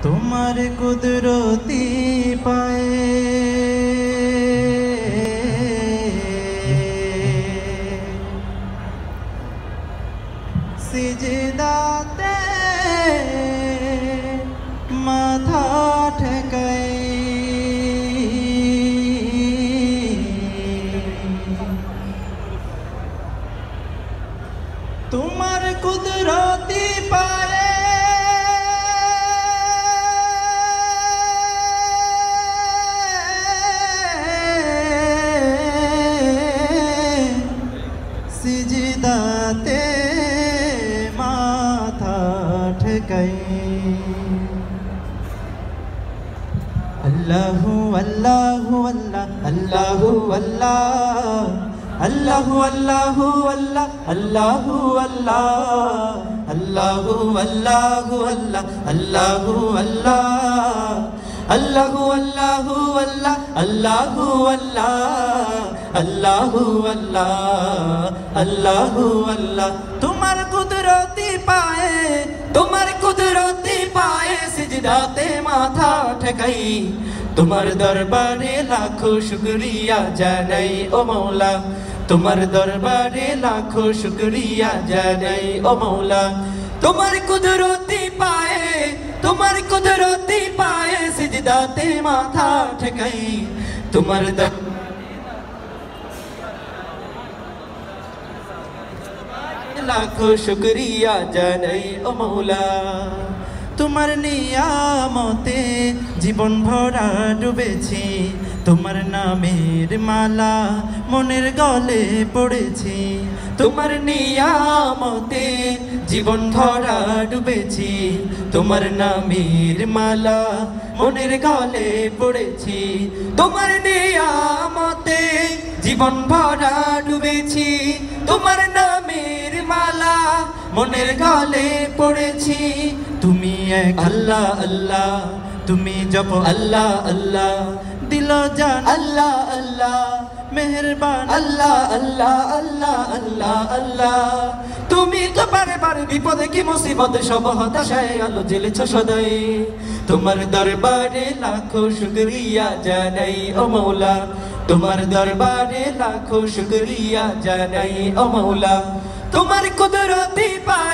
তোমার কুদরতি পায়ে সিজদাতে মাথা ঠেকাই তোমার কুদরতি পায়ে সিজদাতে মাথা ঠেকাই আল্লাহু আল্লাহু আল্লাহ আল্লাহু আল্লাহ আল্লাহু আল্লাহু আল্লাহ আল্লাহু আল্লাহ আল্লাহু আল্লাহু আল্লাহ আল্লাহু আল্লাহ আল্লাহু আল্লাহু আল্লাহ আল্লাহু আল্লাহ আল্লাহু আল্লাহ আল্লাহু আল্লাহ তোমার কুদরতি পায়ে সিজদাতে মাথা ঠেকাই তোমার দরবারে লাখো শুকরিয়া জানাই ও মওলা তোমার দরবারে লাখো শুকরিয়া জানাই ও মওলা তোমার কুদরতি পায়ে সিজদাতে মাথা ঠেকাই তোমার লাখো শুকরিয়া জানাই ও মওলা তোমার নিয়ামতে জীবন ভরা ডুবেছি তোমার নামের মালা মনের গলে পড়েছি তোমার নিয়ামতে জীবন ভরা ডুবেছি তোমার নামের মালা মনের গলে পড়েছি তোমার নিয়ামতে জীবন ভরা ডুবেছি তোমার নামের মালা মনের গলে পড়েছি তুমি এক আল্লাহ আল্লাহ তুমি জপ আল্লাহ আল্লাহ দিল জান আল্লাহ আল্লাহ মেহেরবান আল্লাহ আল্লাহ আল্লাহ আল্লাহ আল্লাহ তুমি তো বারে বারে বিপদে কি মুসিবতে সব হতাশায় আলো জ্বেলেছ সদাই তোমার দরবারে লাখো শুকরিয়া জানাই ও মওলা তোমার দরবারে লাখো শুকরিয়া জানাই ও মওলা তোমার কুদরতি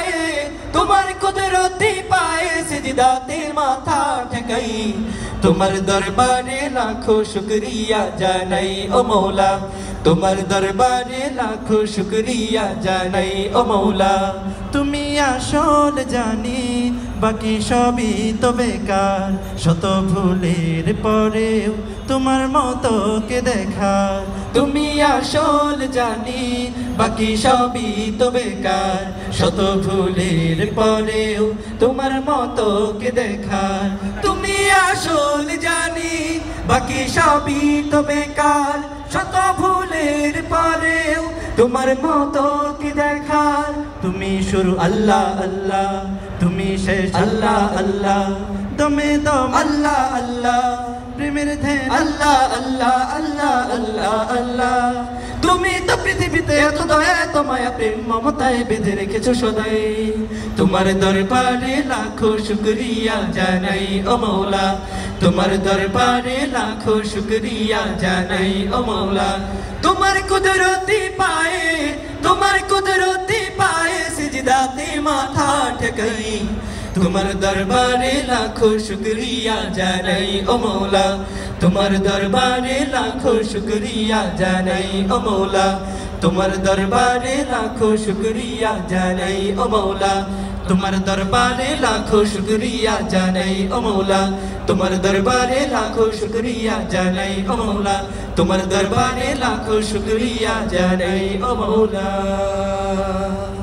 পায়ে সিজদাতে মাথা ঠেকাই তোমার দরবারে লাখো শুকরিয়া জানাই ও মওলা তোমার দরবারে লাখো শুকরিয়া জানাই ও মওলা তুমি আসল জানি বাকি সবই তো বেকার শত ভুলের পরেও তোমার মতো কে দেখা তুমি আসল জানি বাকি সবই তো বেকার শত ভুলের পরেও তোমার মতো কে দেখা তুমি আসল জানি বাকি সবই তো বেকার শত ভুলের পরেও তোমার মতো কি দেখার তুমি শুরু আল্লাহ আল্লাহ তুমি শেষ আল্লাহ আল্লাহ দমে দম আল্লাহ আল্লাহ প্রেমের ধ্যান আল্লাহ আল্লাহ আল্লাহ আল্লাহ আল্লাহ তুমি তো পৃথিবীতে এত দয়া এত মায়া প্রেম মমতায় বেঁধে রেখেছো সদাই তোমার দরবারে লাখো শুকরিয়া জানাই ও মওলা তোমার দরবারে লাখো শুকরিয়া জানাই ও মওলা তোমার কুদরতি পায়ে সিজদাতে মাথা ঠেকাই তোমার দরবারে লাখো শুকরিয়া জানাই ও মওলা তোমার দরবারে লাখো শুকরিয়া জানাই ও মওলা তোমার দরবারে লাখো শুকরিয়া জানাই ও মওলা তোমার দরবারে লাখো শুকরিয়া জানাই ও মওলা তোমার দরবারে লাখো শুকরিয়া জানাই ও মওলা তোমার দরবারে লাখো শুকরিয়া জানাই ও মওলা